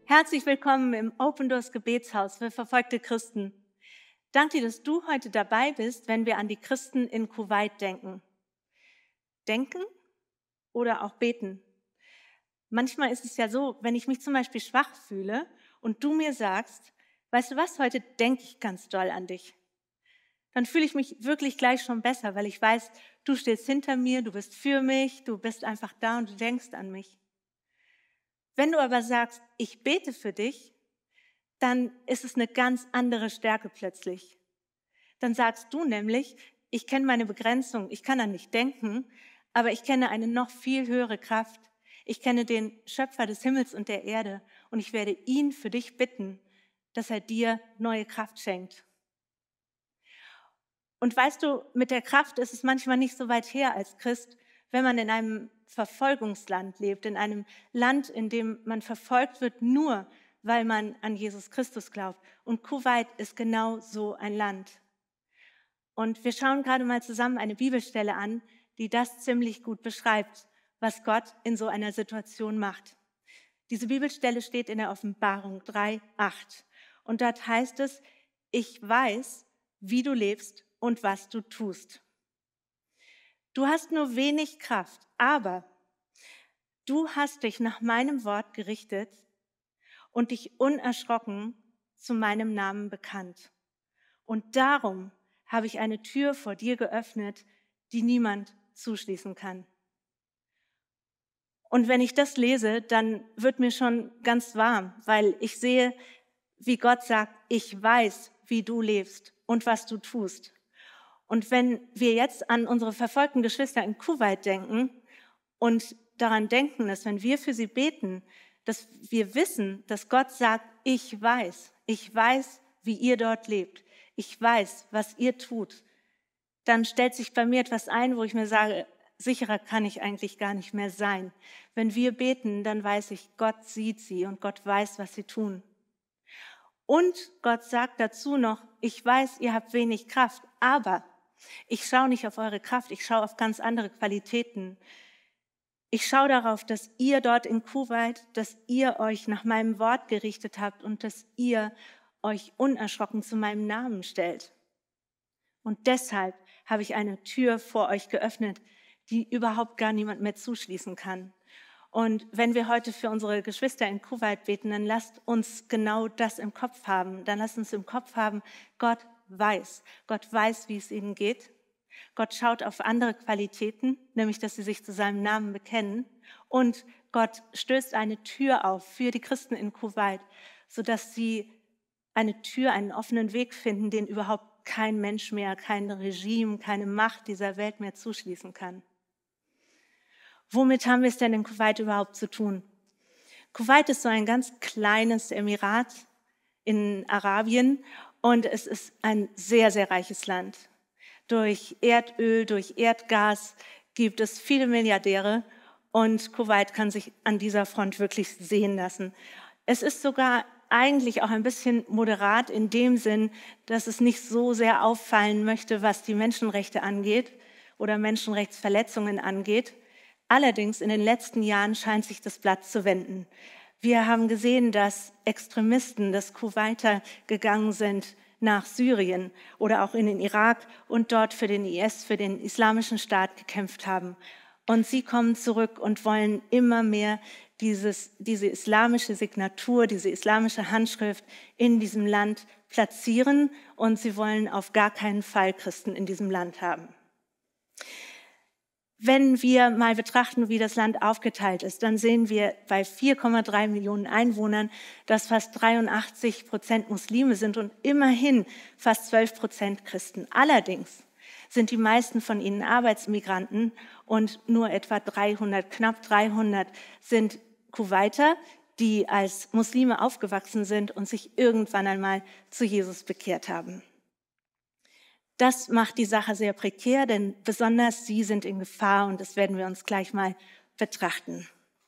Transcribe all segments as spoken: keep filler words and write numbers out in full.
Herzlich willkommen im Open Doors Gebetshaus für verfolgte Christen. Danke dir, dass du heute dabei bist, wenn wir an die Christen in Kuwait denken. Denken oder auch beten. Manchmal ist es ja so, wenn ich mich zum Beispiel schwach fühle und du mir sagst, weißt du was, heute denke ich ganz doll an dich. Dann fühle ich mich wirklich gleich schon besser, weil ich weiß, du stehst hinter mir, du bist für mich, du bist einfach da und du denkst an mich. Wenn du aber sagst, ich bete für dich, dann ist es eine ganz andere Stärke plötzlich. Dann sagst du nämlich, ich kenne meine Begrenzung, ich kann an dich denken, aber ich kenne eine noch viel höhere Kraft. Ich kenne den Schöpfer des Himmels und der Erde und ich werde ihn für dich bitten, dass er dir neue Kraft schenkt. Und weißt du, mit der Kraft ist es manchmal nicht so weit her als Christ, wenn man in einem Verfolgungsland lebt, in einem Land, in dem man verfolgt wird, nur weil man an Jesus Christus glaubt. Und Kuwait ist genau so ein Land. Und wir schauen gerade mal zusammen eine Bibelstelle an, die das ziemlich gut beschreibt, was Gott in so einer Situation macht. Diese Bibelstelle steht in der Offenbarung drei, acht. Und dort heißt es, ich weiß, wie du lebst und was du tust. Du hast nur wenig Kraft, aber du hast dich nach meinem Wort gerichtet und dich unerschrocken zu meinem Namen bekannt. Und darum habe ich eine Tür vor dir geöffnet, die niemand zuschließen kann. Und wenn ich das lese, dann wird mir schon ganz warm, weil ich sehe, wie Gott sagt, ich weiß, wie du lebst und was du tust. Und wenn wir jetzt an unsere verfolgten Geschwister in Kuwait denken und daran denken, dass wenn wir für sie beten, dass wir wissen, dass Gott sagt, ich weiß, ich weiß, wie ihr dort lebt, ich weiß, was ihr tut, dann stellt sich bei mir etwas ein, wo ich mir sage, sicherer kann ich eigentlich gar nicht mehr sein. Wenn wir beten, dann weiß ich, Gott sieht sie und Gott weiß, was sie tun. Und Gott sagt dazu noch, ich weiß, ihr habt wenig Kraft, aber ich schaue nicht auf eure Kraft, ich schaue auf ganz andere Qualitäten. Ich schaue darauf, dass ihr dort in Kuwait, dass ihr euch nach meinem Wort gerichtet habt und dass ihr euch unerschrocken zu meinem Namen stellt. Und deshalb habe ich eine Tür vor euch geöffnet, die überhaupt gar niemand mehr zuschließen kann. Und wenn wir heute für unsere Geschwister in Kuwait beten, dann lasst uns genau das im Kopf haben. Dann lasst uns im Kopf haben, Gott weiß. Gott weiß, wie es ihnen geht. Gott schaut auf andere Qualitäten, nämlich, dass sie sich zu seinem Namen bekennen. Und Gott stößt eine Tür auf für die Christen in Kuwait, sodass sie eine Tür, einen offenen Weg finden, den überhaupt kein Mensch mehr, kein Regime, keine Macht dieser Welt mehr zuschließen kann. Womit haben wir es denn in Kuwait überhaupt zu tun? Kuwait ist so ein ganz kleines Emirat in Arabien und es ist ein sehr, sehr reiches Land. Durch Erdöl, durch Erdgas gibt es viele Milliardäre und Kuwait kann sich an dieser Front wirklich sehen lassen. Es ist sogar eigentlich auch ein bisschen moderat in dem Sinn, dass es nicht so sehr auffallen möchte, was die Menschenrechte angeht oder Menschenrechtsverletzungen angeht. Allerdings in den letzten Jahren scheint sich das Blatt zu wenden. Wir haben gesehen, dass Extremisten, dass Kuwaiter gegangen sind nach Syrien oder auch in den Irak und dort für den I S, für den Islamischen Staat gekämpft haben. Und sie kommen zurück und wollen immer mehr dieses, diese islamische Signatur, diese islamische Handschrift in diesem Land platzieren und sie wollen auf gar keinen Fall Christen in diesem Land haben. Wenn wir mal betrachten, wie das Land aufgeteilt ist, dann sehen wir bei vier Komma drei Millionen Einwohnern, dass fast dreiundachtzig Prozent Muslime sind und immerhin fast zwölf Prozent Christen. Allerdings sind die meisten von ihnen Arbeitsmigranten und nur etwa dreihundert, knapp dreihundert sind Kuwaiter, die als Muslime aufgewachsen sind und sich irgendwann einmal zu Jesus bekehrt haben. Das macht die Sache sehr prekär, denn besonders sie sind in Gefahr und das werden wir uns gleich mal betrachten.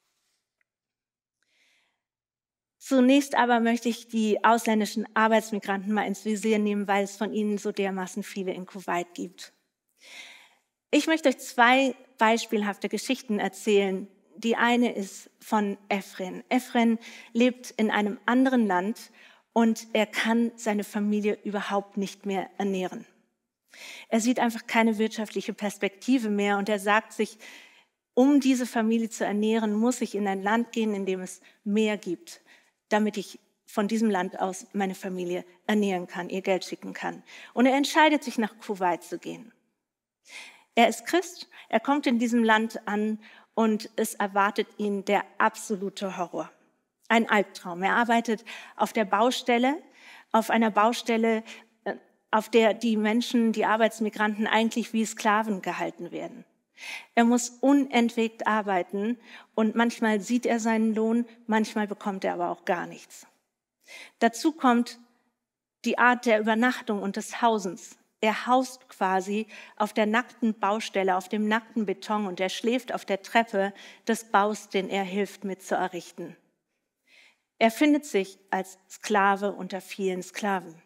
Zunächst aber möchte ich die ausländischen Arbeitsmigranten mal ins Visier nehmen, weil es von ihnen so dermaßen viele in Kuwait gibt. Ich möchte euch zwei beispielhafte Geschichten erzählen, die eine ist von Ephraim. Ephraim lebt in einem anderen Land und er kann seine Familie überhaupt nicht mehr ernähren. Er sieht einfach keine wirtschaftliche Perspektive mehr und er sagt sich, um diese Familie zu ernähren, muss ich in ein Land gehen, in dem es mehr gibt, damit ich von diesem Land aus meine Familie ernähren kann, ihr Geld schicken kann. Und er entscheidet sich, nach Kuwait zu gehen. Er ist Christ, er kommt in diesem Land an und es erwartet ihn der absolute Horror. Ein Albtraum. Er arbeitet auf der Baustelle, auf einer Baustelle, auf der die Menschen, die Arbeitsmigranten eigentlich wie Sklaven gehalten werden. Er muss unentwegt arbeiten und manchmal sieht er seinen Lohn, manchmal bekommt er aber auch gar nichts. Dazu kommt die Art der Übernachtung und des Hausens. Er haust quasi auf der nackten Baustelle, auf dem nackten Beton und er schläft auf der Treppe des Baus, den er hilft mit zu errichten. Er findet sich als Sklave unter vielen Sklaven.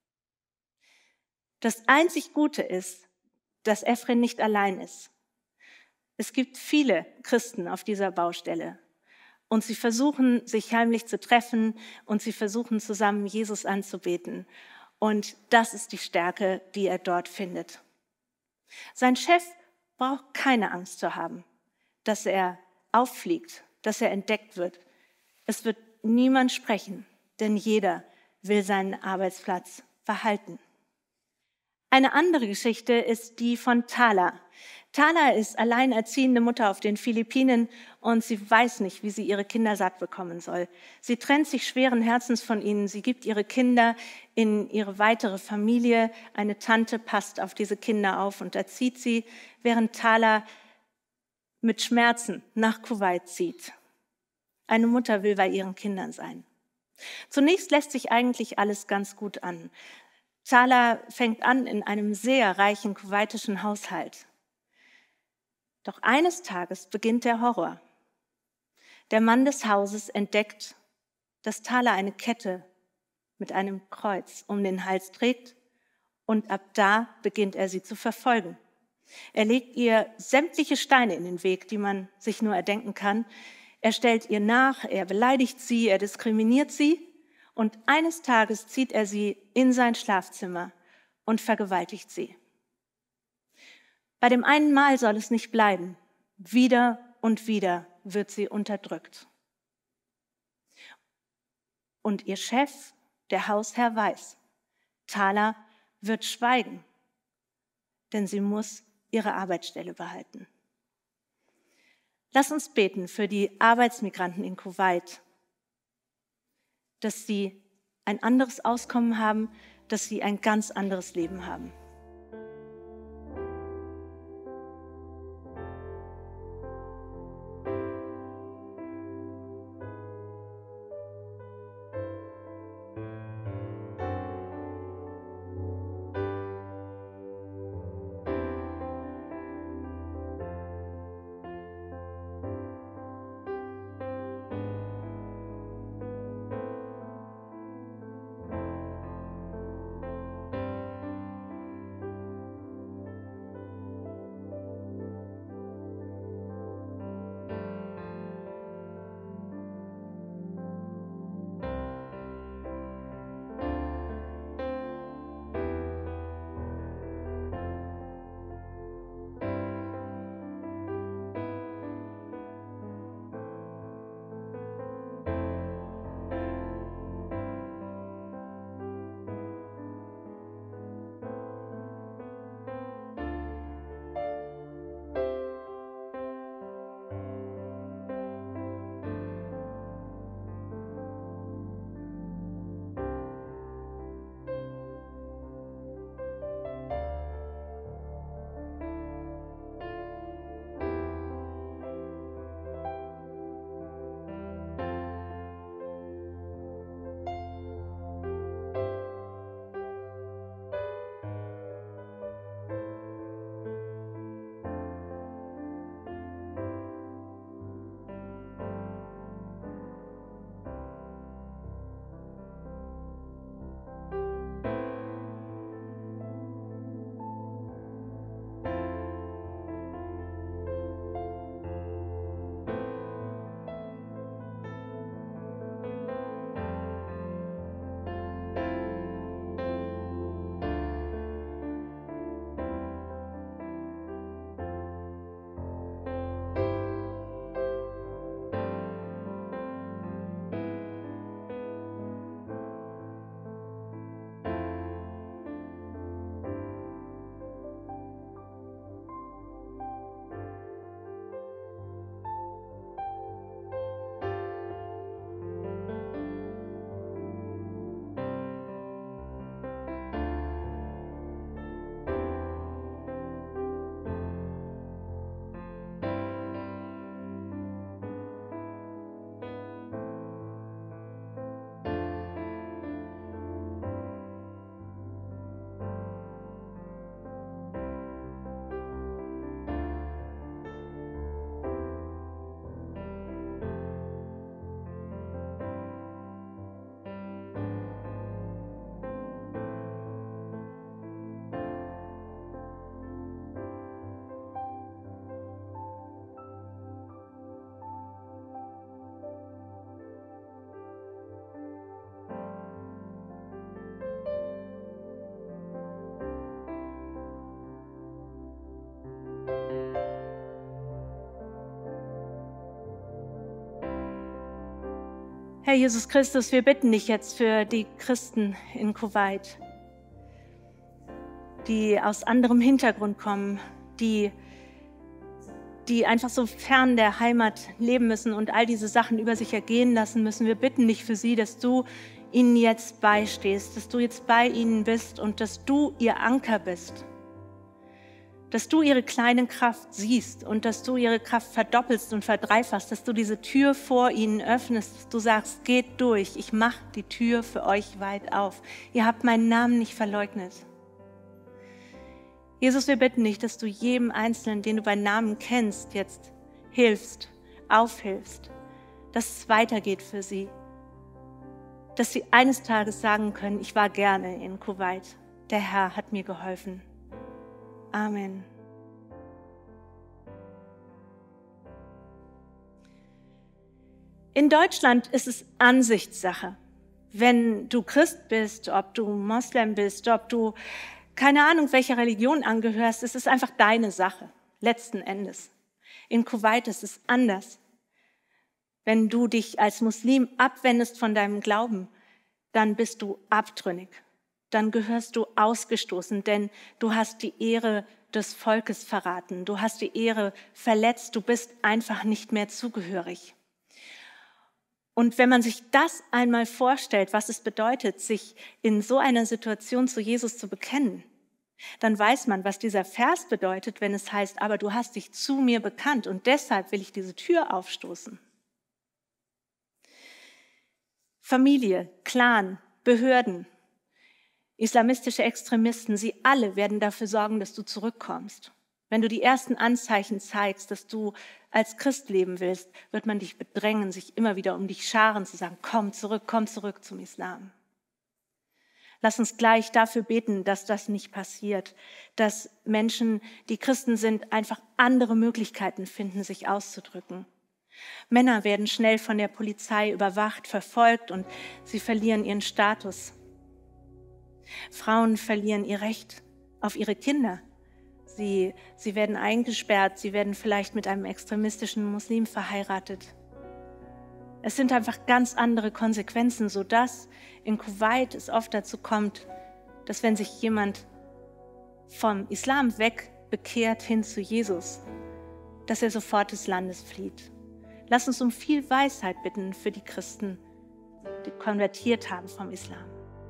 Das einzig Gute ist, dass Ephraim nicht allein ist. Es gibt viele Christen auf dieser Baustelle und sie versuchen, sich heimlich zu treffen und sie versuchen, zusammen Jesus anzubeten. Und das ist die Stärke, die er dort findet. Sein Chef braucht keine Angst zu haben, dass er auffliegt, dass er entdeckt wird. Es wird niemand sprechen, denn jeder will seinen Arbeitsplatz behalten. Eine andere Geschichte ist die von Tala. Tala ist alleinerziehende Mutter auf den Philippinen und sie weiß nicht, wie sie ihre Kinder satt bekommen soll. Sie trennt sich schweren Herzens von ihnen. Sie gibt ihre Kinder in ihre weitere Familie. Eine Tante passt auf diese Kinder auf und erzieht sie, während Tala mit Schmerzen nach Kuwait zieht. Eine Mutter will bei ihren Kindern sein. Zunächst lässt sich eigentlich alles ganz gut an. Tala fängt an in einem sehr reichen kuwaitischen Haushalt. Doch eines Tages beginnt der Horror. Der Mann des Hauses entdeckt, dass Tala eine Kette mit einem Kreuz um den Hals trägt und ab da beginnt er sie zu verfolgen. Er legt ihr sämtliche Steine in den Weg, die man sich nur erdenken kann. Er stellt ihr nach, er beleidigt sie, er diskriminiert sie und eines Tages zieht er sie in sein Schlafzimmer und vergewaltigt sie. Bei dem einen Mal soll es nicht bleiben. Wieder und wieder wird sie unterdrückt. Und ihr Chef, der Hausherr, weiß, Tala wird schweigen, denn sie muss ihre Arbeitsstelle behalten. Lass uns beten für die Arbeitsmigranten in Kuwait, dass sie ein anderes Auskommen haben, dass sie ein ganz anderes Leben haben. Herr Jesus Christus, wir bitten dich jetzt für die Christen in Kuwait, die aus anderem Hintergrund kommen, die, die einfach so fern der Heimat leben müssen und all diese Sachen über sich ergehen lassen müssen. Wir bitten dich für sie, dass du ihnen jetzt beistehst, dass du jetzt bei ihnen bist und dass du ihr Anker bist, dass du ihre kleine Kraft siehst und dass du ihre Kraft verdoppelst und verdreifachst, dass du diese Tür vor ihnen öffnest, dass du sagst, geht durch, ich mache die Tür für euch weit auf. Ihr habt meinen Namen nicht verleugnet. Jesus, wir bitten dich, dass du jedem Einzelnen, den du bei Namen kennst, jetzt hilfst, aufhilfst, dass es weitergeht für sie, dass sie eines Tages sagen können, ich war gerne in Kuwait, der Herr hat mir geholfen. Amen. In Deutschland ist es Ansichtssache. Wenn du Christ bist, ob du Moslem bist, ob du keine Ahnung, welcher Religion angehörst, es ist einfach deine Sache, letzten Endes. In Kuwait ist es anders. Wenn du dich als Muslim abwendest von deinem Glauben, dann bist du abtrünnig. Dann gehörst du ausgestoßen, denn du hast die Ehre des Volkes verraten. Du hast die Ehre verletzt. Du bist einfach nicht mehr zugehörig. Und wenn man sich das einmal vorstellt, was es bedeutet, sich in so einer Situation zu Jesus zu bekennen, dann weiß man, was dieser Vers bedeutet, wenn es heißt, aber du hast dich zu mir bekannt und deshalb will ich diese Tür aufstoßen. Familie, Clan, Behörden, islamistische Extremisten, sie alle werden dafür sorgen, dass du zurückkommst. Wenn du die ersten Anzeichen zeigst, dass du als Christ leben willst, wird man dich bedrängen, sich immer wieder um dich scharen, zu sagen, komm zurück, komm zurück zum Islam. Lass uns gleich dafür beten, dass das nicht passiert, dass Menschen, die Christen sind, einfach andere Möglichkeiten finden, sich auszudrücken. Männer werden schnell von der Polizei überwacht, verfolgt und sie verlieren ihren Status. Frauen verlieren ihr Recht auf ihre Kinder. Sie, sie werden eingesperrt, sie werden vielleicht mit einem extremistischen Muslim verheiratet. Es sind einfach ganz andere Konsequenzen, sodass in Kuwait es oft dazu kommt, dass wenn sich jemand vom Islam weg bekehrt hin zu Jesus, dass er sofort des Landes flieht. Lass uns um viel Weisheit bitten für die Christen, die konvertiert haben vom Islam.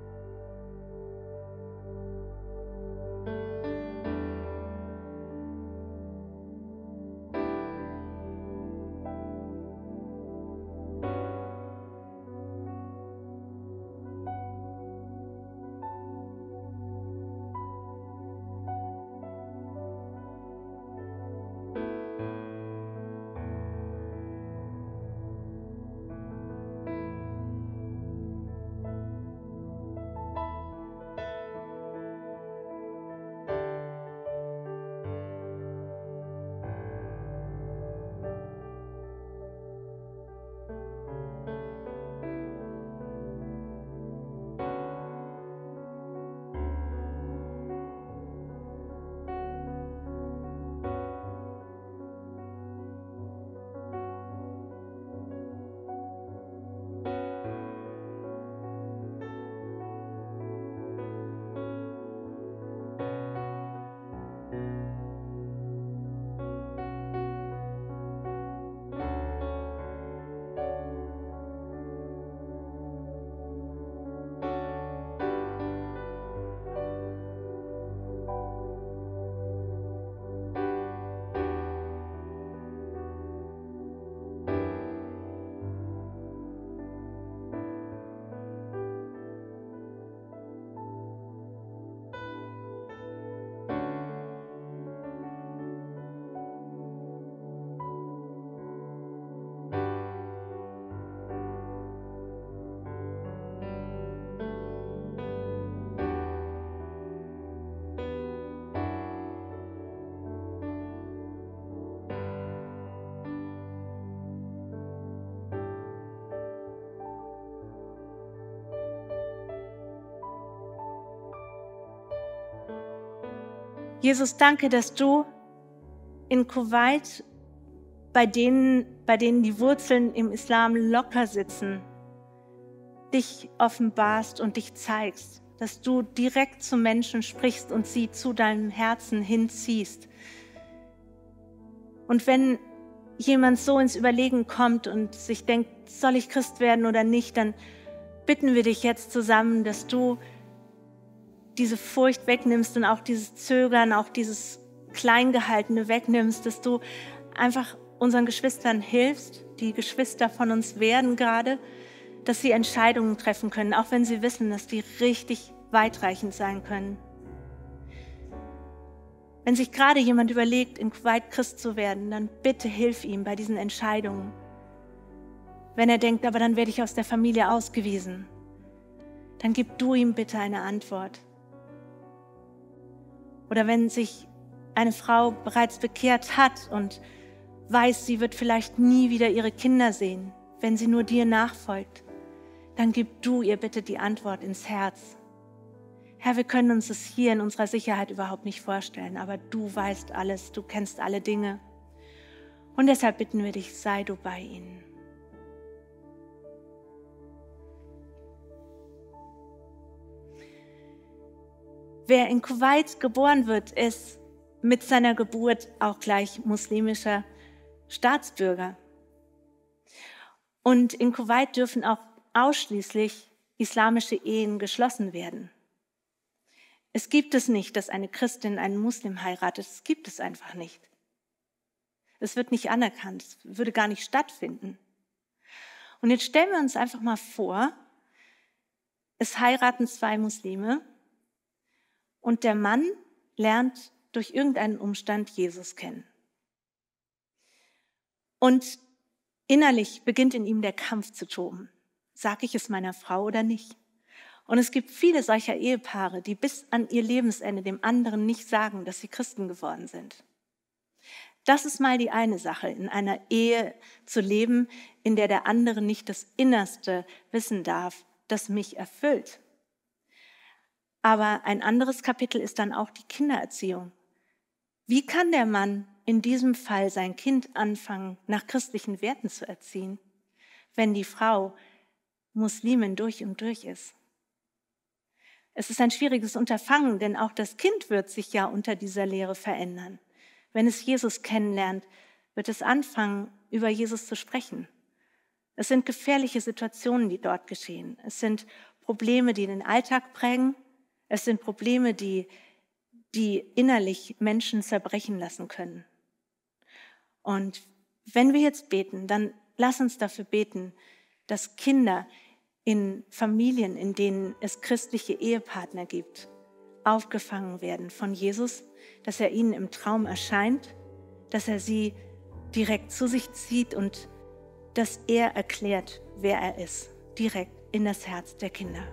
Jesus, danke, dass du in Kuwait bei denen, bei denen die Wurzeln im Islam locker sitzen, dich offenbarst und dich zeigst, dass du direkt zu Menschen sprichst und sie zu deinem Herzen hinziehst. Und wenn jemand so ins Überlegen kommt und sich denkt, soll ich Christ werden oder nicht, dann bitten wir dich jetzt zusammen, dass du diese Furcht wegnimmst und auch dieses Zögern, auch dieses Kleingehaltene wegnimmst, dass du einfach unseren Geschwistern hilfst, die Geschwister von uns werden gerade, dass sie Entscheidungen treffen können, auch wenn sie wissen, dass die richtig weitreichend sein können. Wenn sich gerade jemand überlegt, in Kuwait Christ zu werden, dann bitte hilf ihm bei diesen Entscheidungen. Wenn er denkt, aber dann werde ich aus der Familie ausgewiesen, dann gib du ihm bitte eine Antwort. Oder wenn sich eine Frau bereits bekehrt hat und weiß, sie wird vielleicht nie wieder ihre Kinder sehen, wenn sie nur dir nachfolgt, dann gib du ihr bitte die Antwort ins Herz. Herr, wir können uns das hier in unserer Sicherheit überhaupt nicht vorstellen, aber du weißt alles, du kennst alle Dinge. Und deshalb bitten wir dich, sei du bei ihnen. Wer in Kuwait geboren wird, ist mit seiner Geburt auch gleich muslimischer Staatsbürger. Und in Kuwait dürfen auch ausschließlich islamische Ehen geschlossen werden. Es gibt es nicht, dass eine Christin einen Muslim heiratet. Es gibt es einfach nicht. Es wird nicht anerkannt. Es würde gar nicht stattfinden. Und jetzt stellen wir uns einfach mal vor, es heiraten zwei Muslime und der Mann lernt durch irgendeinen Umstand Jesus kennen. Und innerlich beginnt in ihm der Kampf zu toben. Sag ich es meiner Frau oder nicht? Und es gibt viele solcher Ehepaare, die bis an ihr Lebensende dem anderen nicht sagen, dass sie Christen geworden sind. Das ist mal die eine Sache, in einer Ehe zu leben, in der der andere nicht das Innerste wissen darf, das mich erfüllt. Aber ein anderes Kapitel ist dann auch die Kindererziehung. Wie kann der Mann in diesem Fall sein Kind anfangen, nach christlichen Werten zu erziehen, wenn die Frau Muslimin durch und durch ist? Es ist ein schwieriges Unterfangen, denn auch das Kind wird sich ja unter dieser Lehre verändern. Wenn es Jesus kennenlernt, wird es anfangen, über Jesus zu sprechen. Es sind gefährliche Situationen, die dort geschehen. Es sind Probleme, die den Alltag prägen. Es sind Probleme, die, die innerlich Menschen zerbrechen lassen können. Und wenn wir jetzt beten, dann lass uns dafür beten, dass Kinder in Familien, in denen es christliche Ehepartner gibt, aufgefangen werden von Jesus, dass er ihnen im Traum erscheint, dass er sie direkt zu sich zieht und dass er erklärt, wer er ist, direkt in das Herz der Kinder.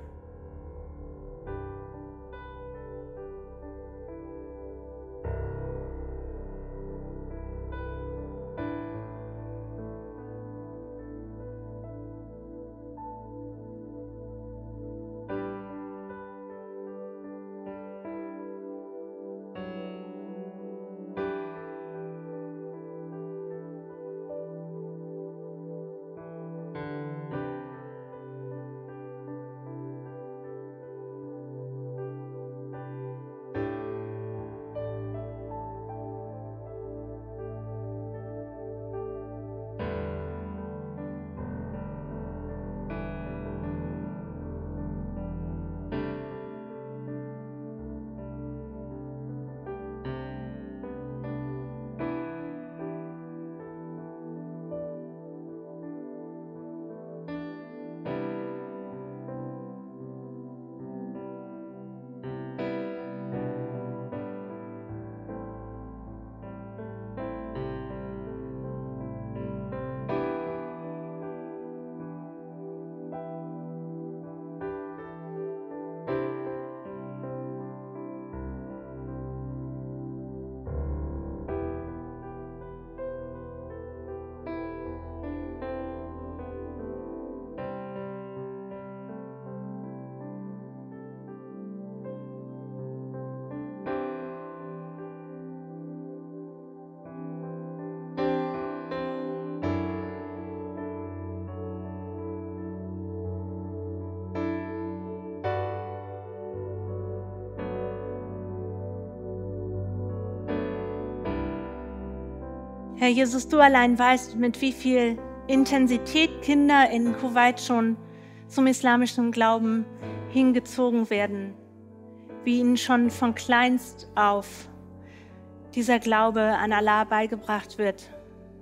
Herr Jesus, du allein weißt, mit wie viel Intensität Kinder in Kuwait schon zum islamischen Glauben hingezogen werden, wie ihnen schon von kleinst auf dieser Glaube an Allah beigebracht wird.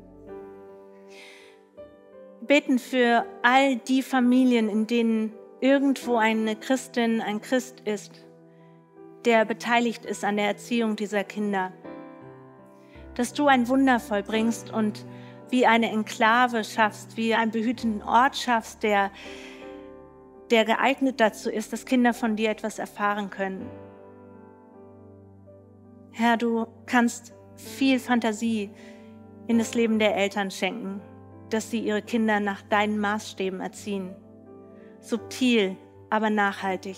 Wir beten für all die Familien, in denen irgendwo eine Christin, ein Christ ist, der beteiligt ist an der Erziehung dieser Kinder. Dass du ein Wunder vollbringst und wie eine Enklave schaffst, wie einen behüteten Ort schaffst, der, der geeignet dazu ist, dass Kinder von dir etwas erfahren können. Herr, du kannst viel Fantasie in das Leben der Eltern schenken, dass sie ihre Kinder nach deinen Maßstäben erziehen. Subtil, aber nachhaltig.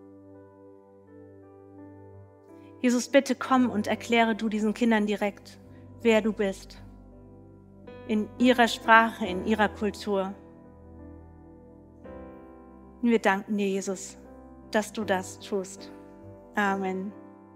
Jesus, bitte komm und erkläre du diesen Kindern direkt, wer du bist. In ihrer Sprache, in ihrer Kultur. Und wir danken dir, Jesus, dass du das tust. Amen.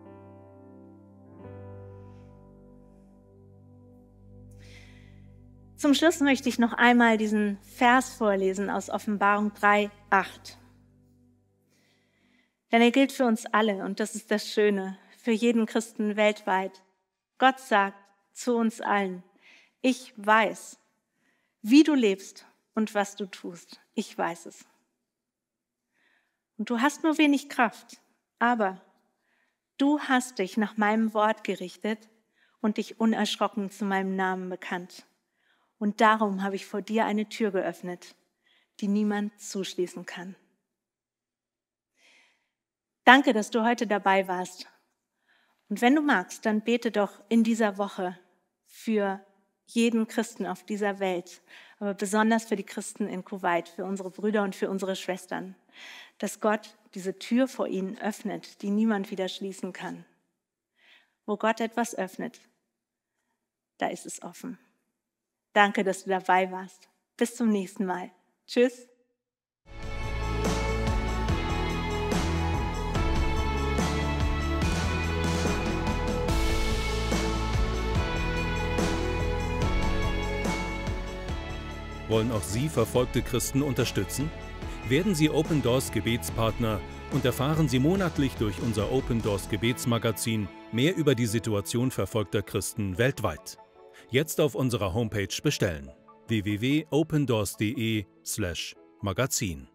Zum Schluss möchte ich noch einmal diesen Vers vorlesen aus Offenbarung drei, acht. Denn er gilt für uns alle und das ist das Schöne, für jeden Christen weltweit. Gott sagt zu uns allen, ich weiß, wie du lebst und was du tust. Ich weiß es. Und du hast nur wenig Kraft, aber du hast dich nach meinem Wort gerichtet und dich unerschrocken zu meinem Namen bekannt. Und darum habe ich vor dir eine Tür geöffnet, die niemand zuschließen kann. Danke, dass du heute dabei warst. Und wenn du magst, dann bete doch in dieser Woche für jeden Christen auf dieser Welt, aber besonders für die Christen in Kuwait, für unsere Brüder und für unsere Schwestern, dass Gott diese Tür vor ihnen öffnet, die niemand wieder schließen kann. Wo Gott etwas öffnet, da ist es offen. Danke, dass du dabei warst. Bis zum nächsten Mal. Tschüss. Wollen auch Sie verfolgte Christen unterstützen? Werden Sie Open Doors Gebetspartner und erfahren Sie monatlich durch unser Open Doors Gebetsmagazin mehr über die Situation verfolgter Christen weltweit. Jetzt auf unserer Homepage bestellen: w w w punkt opendoors punkt de slash magazin.